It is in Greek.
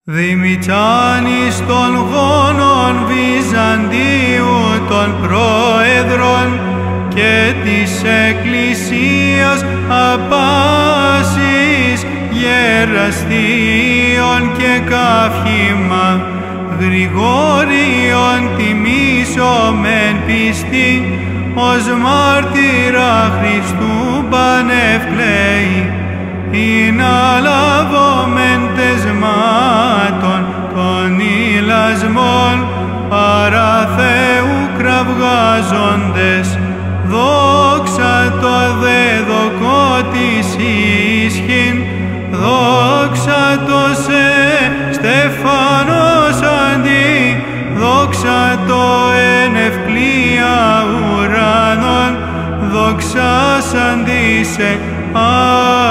Δημητράνης των γόνων Βυζαντίου των πρόεδρων και της Εκκλησίας απάσης γεραστίων και καύχημα Γρηγόριον τιμήσομεν πιστή ως μάρτυρα Χριστού πανευκλαίη ειν αλαβόμεν τεσμάτων των ηλασμών παρά Θεού κραυγάζοντες δόξα το δεδοκό της ίσχυν δόξα το σε Στεφανός αντί δόξα το εν ευκλία ουρανών δοξάσαντι σε